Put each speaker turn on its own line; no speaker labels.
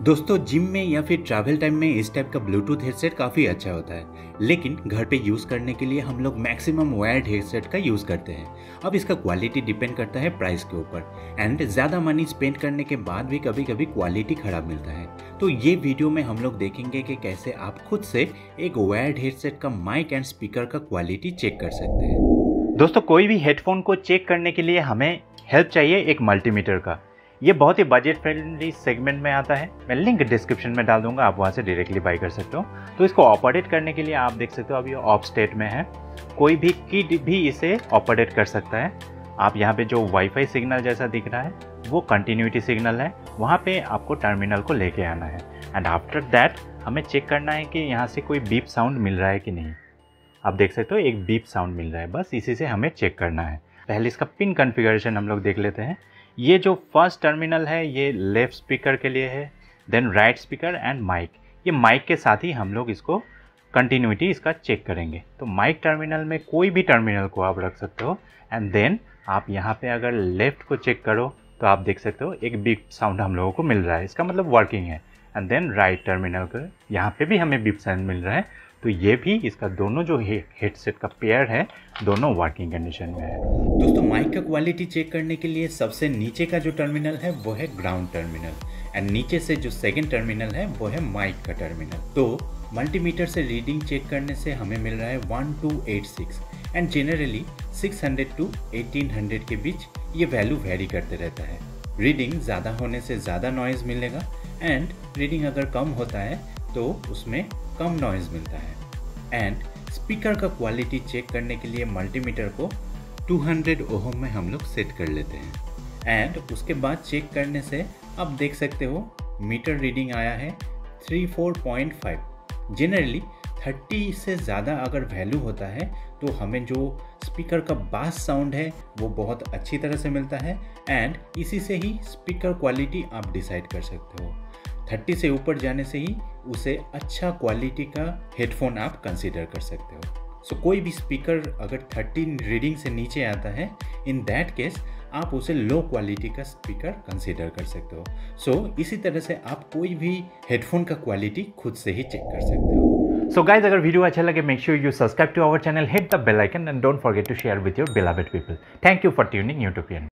दोस्तों जिम में या फिर ट्रैवल टाइम में इस टाइप का ब्लूटूथ हेडसेट काफ़ी अच्छा होता है, लेकिन घर पे यूज़ करने के लिए हम लोग मैक्सिमम वायर्ड हेडसेट का यूज़ करते हैं। अब इसका क्वालिटी डिपेंड करता है प्राइस के ऊपर एंड ज़्यादा मनी स्पेंड करने के बाद भी कभी कभी क्वालिटी ख़राब मिलता है। तो ये वीडियो में हम लोग देखेंगे कि कैसे आप खुद से एक वायर्ड हेडसेट का माइक एंड स्पीकर का क्वालिटी चेक कर सकते हैं।
दोस्तों कोई भी हेडफोन को चेक करने के लिए हमें हेल्प चाहिए एक मल्टीमीटर का। ये बहुत ही बजट फ्रेंडली सेगमेंट में आता है। मैं लिंक डिस्क्रिप्शन में डाल दूंगा, आप वहाँ से डायरेक्टली बाई कर सकते हो। तो इसको ऑपरेट करने के लिए आप देख सकते हो अभी ऑफ स्टेट में है। कोई भी किड भी इसे ऑपरेट कर सकता है। आप यहाँ पे जो वाईफाई सिग्नल जैसा दिख रहा है वो कंटिन्यूटी सिग्नल है, वहाँ पे आपको टर्मिनल को लेके आना है एंड आफ्टर दैट हमें चेक करना है कि यहाँ से कोई बीप साउंड मिल रहा है कि नहीं। आप देख सकते हो एक बीप साउंड मिल रहा है, बस इसी से हमें चेक करना है। पहले इसका पिन कॉन्फ़िगरेशन हम लोग देख लेते हैं। ये जो फर्स्ट टर्मिनल है ये लेफ्ट स्पीकर के लिए है, then right speaker and mic. ये माइक के साथ ही हम लोग इसको कंटिन्यूटी इसका चेक करेंगे। तो माइक टर्मिनल में कोई भी टर्मिनल को आप रख सकते हो एंड देन आप यहाँ पे अगर लेफ़्ट को चेक करो तो आप देख सकते हो एक बीप साउंड हम लोगों को मिल रहा है, इसका मतलब वर्किंग है। एंड देन राइट टर्मिनल का यहाँ पे भी हमें बीप साउंड मिल रहा है। तो ये भी इसका दोनों जो हेडसेट का पेयर है दोनों वर्किंग कंडीशन में है।
दोस्तों माइक का क्वालिटी चेक करने के लिए सबसे नीचे का जो टर्मिनल है वो है ग्राउंड टर्मिनल एंड नीचे से जो सेकंड टर्मिनल है वो है माइक का टर्मिनल। तो मल्टीमीटर से रीडिंग चेक करने से हमें मिल रहा है 1286 एंड जनरली 600 to 1800 के बीच ये वैल्यू वेरी करते रहता है। रीडिंग ज़्यादा होने से ज़्यादा नॉइज़ मिलेगा एंड रीडिंग अगर कम होता है तो उसमें कम नॉइज़ मिलता है। एंड स्पीकर का क्वालिटी चेक करने के लिए मल्टीमीटर को 200 ओहम में हम लोग सेट कर लेते हैं एंड उसके बाद चेक करने से आप देख सकते हो मीटर रीडिंग आया है 34.5। जनरली 30 से ज़्यादा अगर वैल्यू होता है तो हमें जो स्पीकर का बास साउंड है वो बहुत अच्छी तरह से मिलता है एंड इसी से ही स्पीकर क्वालिटी आप डिसाइड कर सकते हो। 30 से ऊपर जाने से ही उसे अच्छा क्वालिटी का हेडफोन आप कंसीडर कर सकते हो। सो कोई भी स्पीकर अगर 30 रीडिंग से नीचे आता है, इन दैट केस आप उसे लो क्वालिटी का स्पीकर कंसीडर कर सकते हो। सो इसी तरह से आप कोई भी हेडफोन का क्वालिटी खुद से ही चेक कर सकते हो।
सो गाइज अगर वीडियो अच्छा लगे make sure you subscribe to our channel, hit the bell icon and don't forget to share with your beloved people. Thank you for tuning utopian.